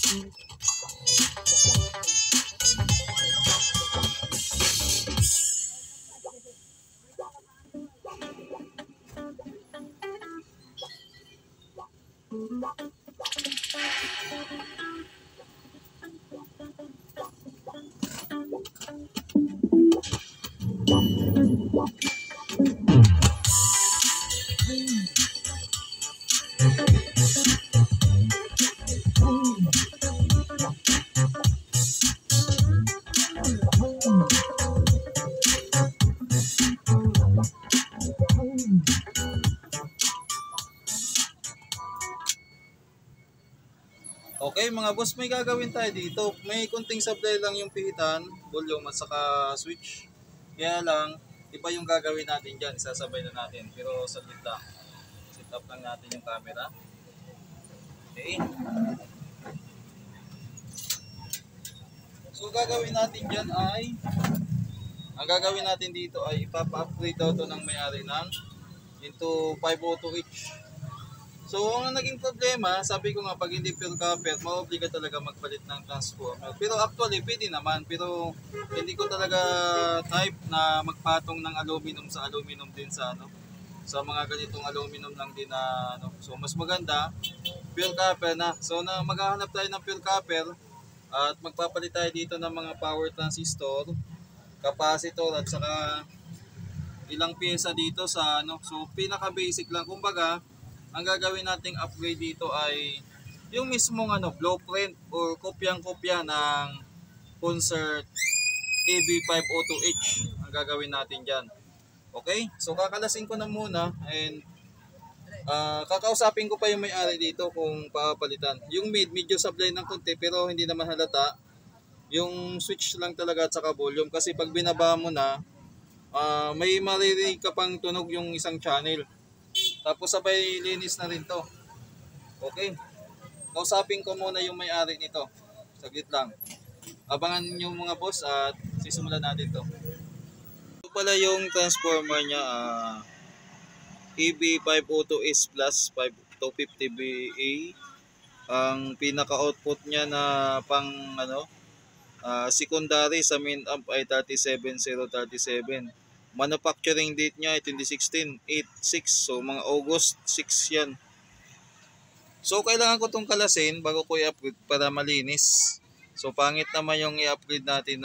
Okay mga boss, may gagawin tayo dito. May kunting supply lang yung pihitan, volume at saka switch. Kaya lang, iba yung gagawin natin dyan. Isasabay na natin. Pero saglit lang. Set up lang natin yung camera. Okay. So gagawin natin dyan ay, ang gagawin natin dito ay ipapa-upgrade daw to ng may-ari ng into 502 each. So, ang naging problema, sabi ko nga, pag hindi pure copper, maobliga talaga magpalit ng transformer. Pero actually, pwede naman. Pero hindi ko talaga type na magpatong ng aluminum sa aluminum din sa sa mga ganitong aluminum lang din na So, mas maganda, pure copper na. So, maghahanap tayo ng pure copper at magpapalit tayo dito ng mga power transistor, capacitor at saka ilang pyesa dito sa So, pinaka-basic lang. Kumbaga, ang gagawin nating upgrade dito ay yung mismong blueprint or kopyang-kopya ng Concert AB502H ang gagawin natin dyan. Okay? So kakalasin ko na muna and kakausapin ko pa yung may-ari dito kung papalitan. Yung medyo supply ng konti pero hindi naman halata. Yung switch lang talaga at saka volume kasi pag binaba mo na may maririnig ka pang tunog yung isang channel. Tapos sabay linis na rin to. Okay. Kausapin ko muna yung may-ari nito. Saglit lang. Abangan nyo mga boss at sisimulan natin to. Ito pala yung transformer niya. EB502S Plus 250BA. Ang pinaka-output niya na pang secondary sa main amp ay 37037. Manufacturing date niya ay 2016, 8/6. So mga August 6 yan. So kailangan ko itong kalasin bago ko i-upgrade para malinis. So pangit naman yung i-upgrade natin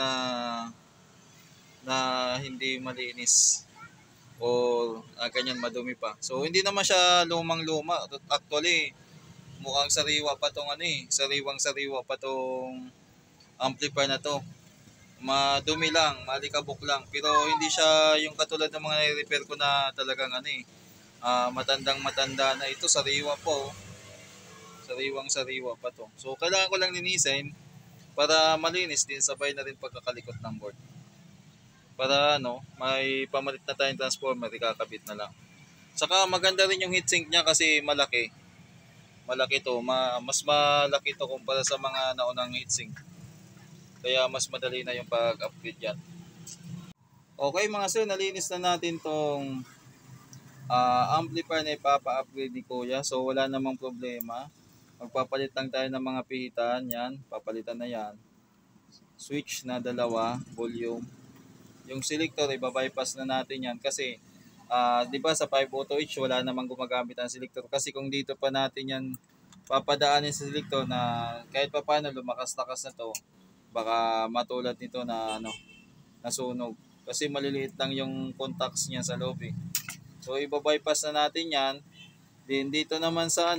na hindi malinis. O ganyan madumi pa. So hindi naman siya lumang-luma. Actually, mukhang sariwa pa tong sariwang-sariwa pa tong amplifier na to. Madumi lang, malikabok lang. Pero hindi siya yung katulad ng mga nai-repair ko na talagang matandang-matanda na. Ito sariwa po. Sariwang-sariwa pa to. So kailangan ko lang linisin para malinis din, sabay na rin pagkakalikot ng board. Para may pamalit na tayong transformer, ikakabit na lang. Saka maganda rin yung heatsink niya kasi malaki. Malaki to, mas malaki to kumpara sa mga naunang heatsink. Kaya mas madali na yung pag-upgrade yan. Okay mga sir, nalinis na natin tong amplifier na ipapa-upgrade ni Kuya. So wala namang problema. Magpapalit lang tayo ng mga pihitan. Yan, papalitan na yan. Switch na dalawa, volume. Yung selector, iba-bypass na natin yan. Kasi, di ba sa 502H, wala namang gumagamit ang selector. Kasi kung dito pa natin yan papadaanin sa selector na kahit pa paano lumakas-takas na to, baka matulad nito na nasunog kasi maliliit lang yung contacts niya sa loob eh. So iba-bypass na natin yan. Then dito naman sa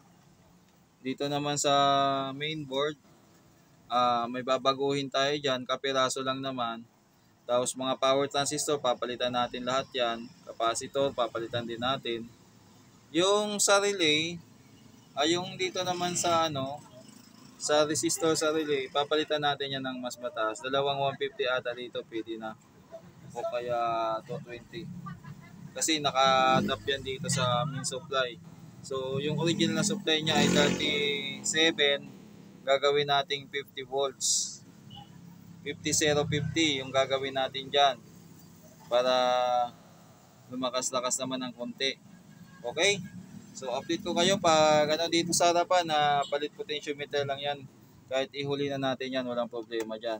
main board, may babaguhin tayo diyan, kapiraso lang naman. Tapos mga power transistor papalitan natin lahat yan, capacitor papalitan din natin. Yung sa relay yung dito naman sa sa resistor sa relay, papalitan natin yan ng mas mataas. Dalawang 150 ata dito, pwede na. O kaya 220. Kasi naka-drop yan dito sa main supply. So, yung original na supply niya ay 37. Gagawin nating 50 volts. 50-050 yung gagawin natin dyan. Para lumakas-lakas naman ng konti. Okay? So, update ko kayo pag dito sa harapan na palit potentiometer lang yan. Kahit ihuli na natin yan, walang problema dyan.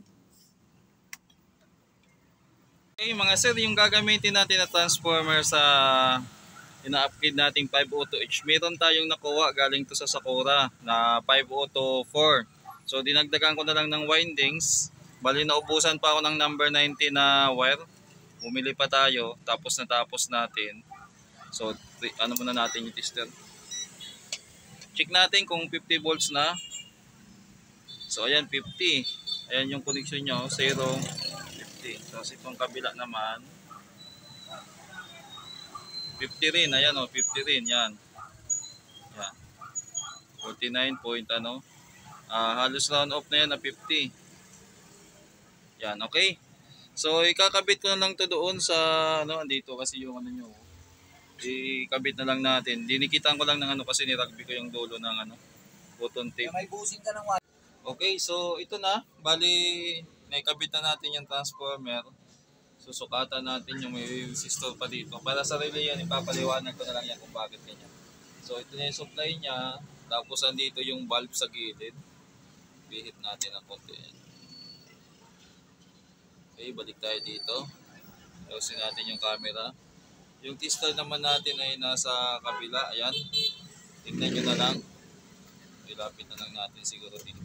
Okay mga sir, yung gagamitin natin na transformer sa ina-upgrade nating 502H, meron tayong nakuha galing to sa Sakura na 502-4. So dinagdagan ko na lang ng windings. Bali naubusan pa ako ng number 90 na wire. Bumili pa tayo, tapos natapos natin. So ano muna natin yung tester. Check natin kung 50 volts na. So ayan 50. Ayan yung connection nyo, 0, 50. Tapos itong kabila naman 50 rin, ayan o, 50 rin, yan. Yan. 49 point ano. Halos round off na yan na 50. Yan, okay. So ikakabit ko na lang to doon sa ano, andito kasi yung ano nyo. Ikabit na lang natin. Dinikitan ko lang ng ano kasi nirugby ko yung dulo ng ano, button tape. May busing ka ng Okay, so ito na. Bali, naikabit na natin yung transformer. Susukatan natin yung may resistor pa dito. Para sa relay yan, ipapaliwanag ko na lang yan kung bakit ganyan. So ito na yung supply niya. Tapos andito yung valve sa gilid. Bihit natin ang konti. Okay, balik tayo dito. Ayusin natin yung camera. Yung tester naman natin ay nasa kabila. Ayan. Tignan nyo na lang. Ilapit na lang natin siguro dito.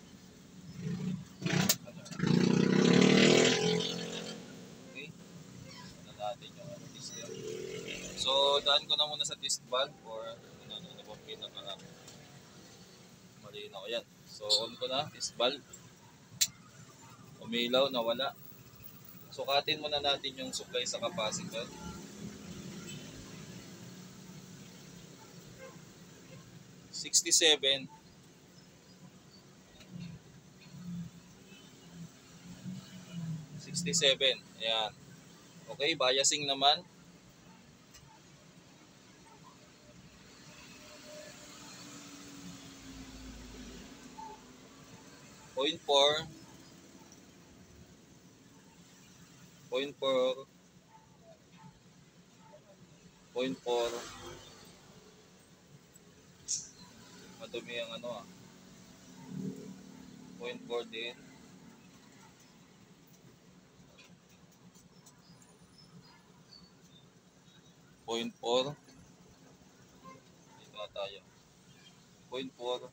Okay. Tignan natin yung tester. So, daan ko na muna sa test valve or ano ba pinaka malinaw. Ayan. So, on ko na. Test valve. Umilaw, nawala. Sukatin muna natin yung supply sa capacitor. 67. 67. Ayan. Okay, biasing naman. Point 4. Point 4. Point 4. Madumi ang ano ah. Point 4 din. Point 4. Dito na tayo. Point 4.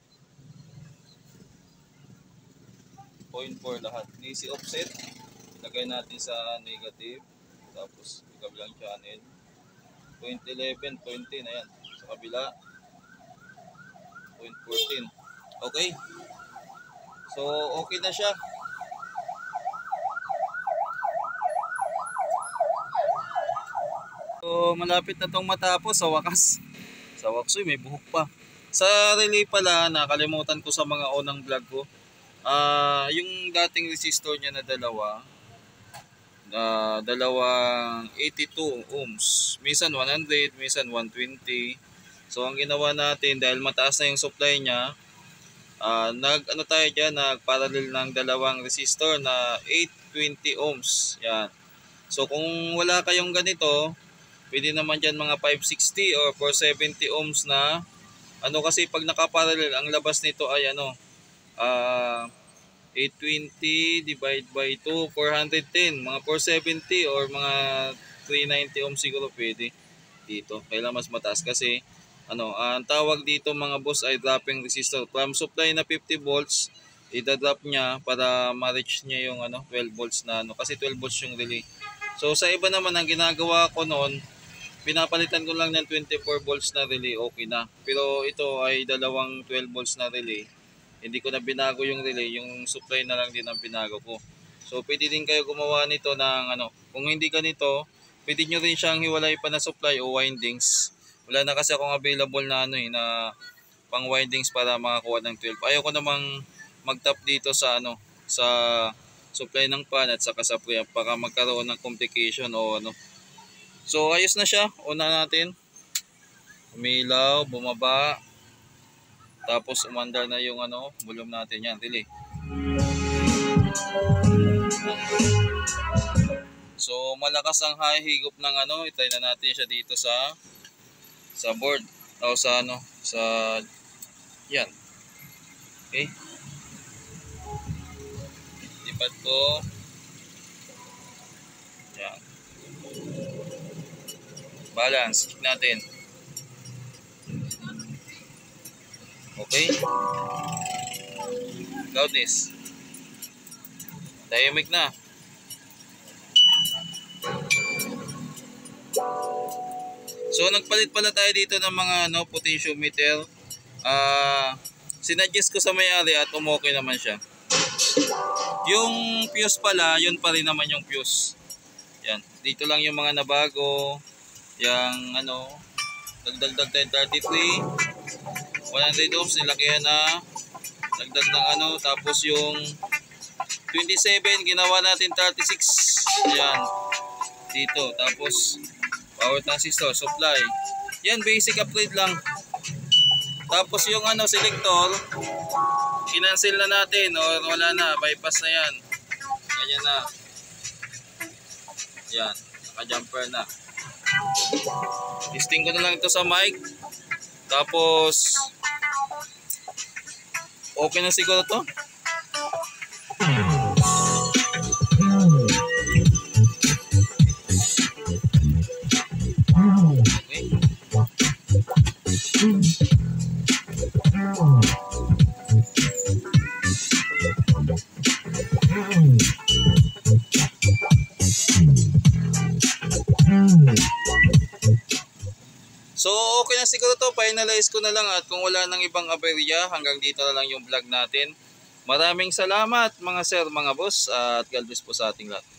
Point 4 lahat. DC offset. Ilagay natin sa negative. Tapos yung kabilang channel. Point 11, point 10. Ayan. Sa kabila. Point 14. Okay. So, okay na siya. So, malapit na tong matapos sa wakas. Sa waksoy, may buhok pa. Sa relay pala, nakalimutan ko sa mga unang vlog ko. Yung dating resistor niya na dalawang 82 ohms. Minsan 100, minsan 120. So, ang ginawa natin, dahil mataas na yung supply niya, nag-parallel ng dalawang resistor na 820 ohms. Yan. So, kung wala kayong ganito, pwede naman dyan mga 560 or 470 ohms na kasi pag nakaparallel, ang labas nito ay 820 divide by 2, 410, mga 470 or mga 390 ohms siguro pwede dito. Kailangan mas mataas kasi ang tawag dito mga boss ay dropping resistor. From supply na 50 volts, i-drop niya para ma-reach niya yung 12 volts na kasi 12 volts yung relay. So sa iba naman ang ginagawa ko noon, pinapalitan ko lang ng 24 volts na relay, okay na. Pero ito ay dalawang 12 volts na relay. Hindi ko na binago yung relay, yung supply na lang din ang binago ko. So pwede din kayo gumawa nito ng kung hindi ganito, pwede nyo rin siyang hiwalay pa na supply o windings. Wala na kasi akong available na na pang windings para makakuha ng 12. Ayoko namang mag-tap dito sa sa supply ng pan at saka sa preamp para magkaroon ng complication o So ayos na siya. Una natin. Umilaw, bumaba. Tapos umandar na yung volume natin yan, relay. So malakas ang high higop ng itry na natin siya dito sa board o sa sa yan. Okay? Lipat ko. Yan. Balance. Check natin. Okay. Loudness. Dynamic na. So nagpalit pala tayo dito ng mga potentiometer. Sinuggest ko sa may-ari at umokay naman siya. Yung fuse pala, yun pa rin naman yung fuse. Yan, dito lang yung mga nabago. Yung dagdag tayo 33. 100 ohms nilakihan na. Dagdag ng tapos yung 27 ginawa natin 36. Yan. Dito, tapos power transistor, supply. Yan, basic upgrade lang. Tapos yung selector, kinancel na natin or wala na, bypass na yan. Ganyan na. Yan, naka-jumper na. Testing ko na lang ito sa mic. Tapos okay na siguro to. So okay na siguro to, finalize ko na lang at kung wala nang ibang aberya, hanggang dito na lang yung vlog natin. Maraming salamat mga sir, mga boss at God bless po sa ating lahat.